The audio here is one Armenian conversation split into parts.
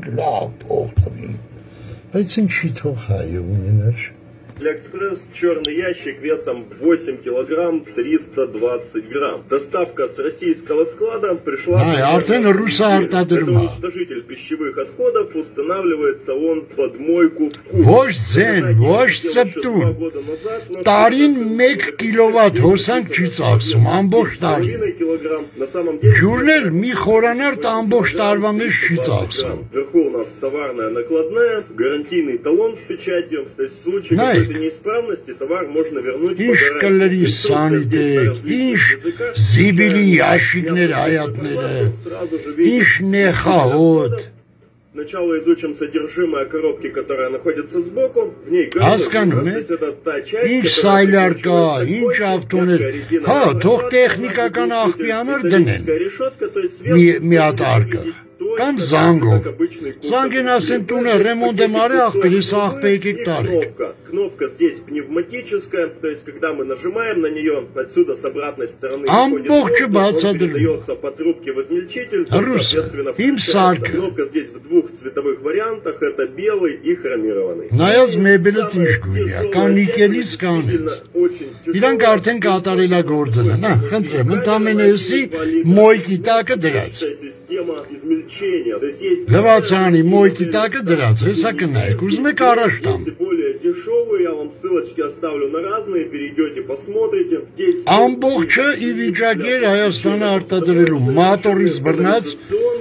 լավ փող տվին, բայց ինչի թող հայը ունենար։ Экспресс черный ящик весом 8 килограмм 320 грамм. Доставка с российского склада пришла... Это уничтожитель пищевых отходов, устанавливается он под мойку в кухне. Տարին 1 կիլովատ հոսանք չի ծախսում, ամբողջ տարին։ Ջուրն էլ մի խորանարդ ամբողջ տարվա մեջ չի ծախսում։ Вверху у нас товарная накладная, гарантийный талон с печатью, то есть в случае неисправности товар можно вернуть по гарантии. Сначала изучим содержимое коробки, которая находится сбоку. В ней это та часть, решетка, то есть сверху. Կամ զանգով, զանգին ասեն տունը ռեմոնտ եմ արել, աղբերիս աղբերիկ տարեք։ Кнопка здесь пневматическая, то есть когда мы нажимаем на нее, отсюда с обратной стороны дается по трубке в измельчитель, соответственно, кнопка здесь в двух цветовых вариантах, это белый и хромированный. Նայած մեբելը ինչ գույն է, կան նիկելից կանից։ Իրանք արդեն կատարելագործել են, խնդրեմ, ընդամենեսի մոյկի տակը դրած։ Լվացանի մոյկի տակը դրած, հեսա կնայեք, ուզում եք առաջ տամ։ Я вам ссылочки оставлю на разные, перейдете, посмотрите. Ամբողջը ի վիճակի էր Հայաստանը արտադրելու մատորից բռնած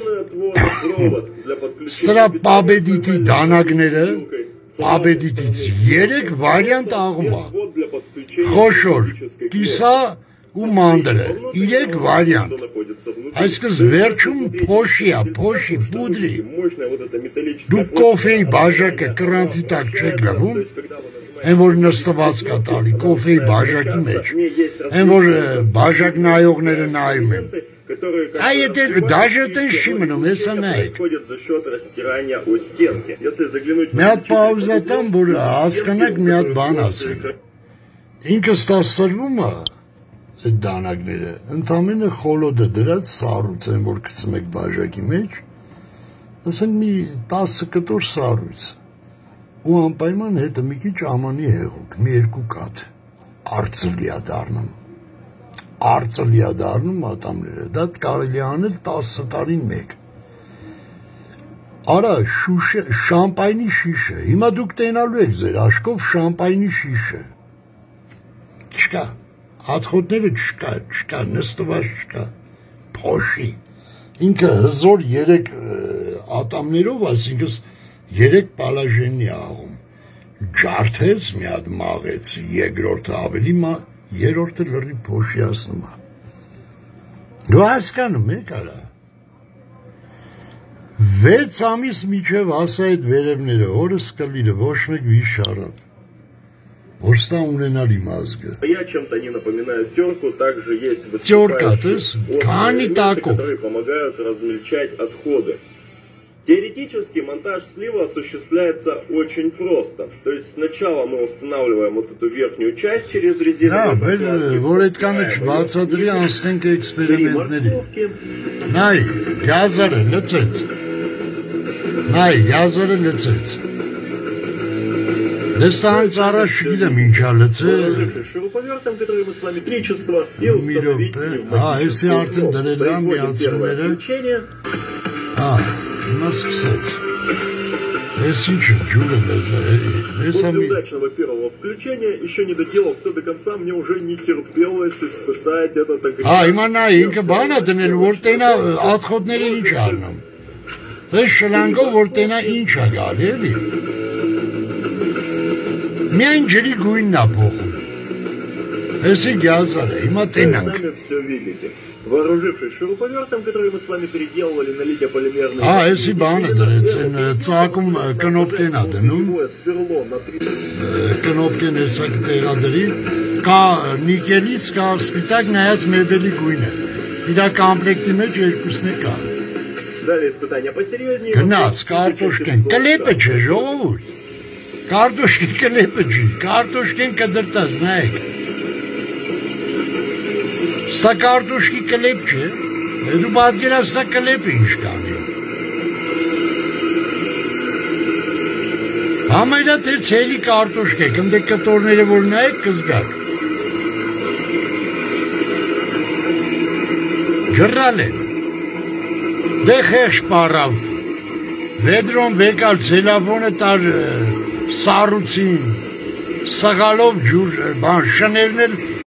սրա պաբեդիտի դանակները, պաբեդիտից 3 վարիանտ աղմա, խոշոր, կիսա ու մանդրը, 3 վարիանտ, այսքս վերջում փոշի է, փոշի, պուդրի, դուք կոֆեի բաժակը կրանտի տակ չեք լվում, են որ նստված կա տալի, կոֆեի բաժակի մեջ, են որ բաժակ նայողները նայում են, այդ դաժը տենց չի մնում, հեսա նայեք, մի հատ պաուզատան, որ հասկանակ մի հատ բան ասենք, ինքս տասրվում է, այդ դանակները, ընդամենը խոլոդը դրած սառույց են, որ գցում եք բաժակի մեջ, ասենք մի 10 կտոր սառույց, ու անպայման հետը մի քիչ ամանի հեղուկ, մի 2 կաթ, արծլիա դառնում ատամները, դա կարելի անել 10 տարին մեկ, արա շամպայնի շիշը, հիմա դուք տենալու եք ձեր աշկով շամպայնի շիշը, չկա, հատխոտները չկա, նստված չկա, փոշի, ինքը հզոր 3 ատամներով, այսինքն 3 պալաժենի աղում, ջարդեց, մի հատ մաղեց, երկրորդը ավելի, երրորդը լրի փոշիացնում է, դու հասկանում եք արա, 6 ամիս միջև ասա այդ վերևները, օրս կլիրը, ոչ մեկ վիշ առավ, որ ստա ունենալ իմ ազգը, чем-то они напоминают терку, также есть высыпающие которые помогают размельчать отходы. Теоретически монтаж слива осуществляется очень просто. То есть сначала мы устанавливаем вот эту верхнюю часть через резиновую шуруповертом, который мы с вами 3 числа, и установить включение. После удачного первого включения, еще не доделал все до конца, мне уже не терпелось испытать этот Сами все видите. Вооружившись шуруповертом, который мы с вами переделывали на литиополимерные... сверло на 3... Далее испытания посерьезнее. Sta kartushki kelep չէ, դու պատկերացնա կլեպը ինչ կանի։ Համարյա թե ցելի կարտոշք եք, ընդ կտորները որ նայեք կզգաք։ Ջրալ են։ Դե խեղճ պարավ։ Վեդրոն բեկալ ցելավոնը տար սառուցին, սղալով ջուր, բան շներն էլ